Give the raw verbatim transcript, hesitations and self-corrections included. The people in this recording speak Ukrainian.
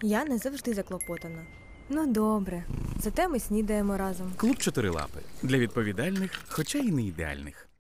Я не завжди заклопотана. Ну добре, зате ми снідаємо разом. Клуб «Чотирилапи» для відповідальних, хоча й не ідеальних.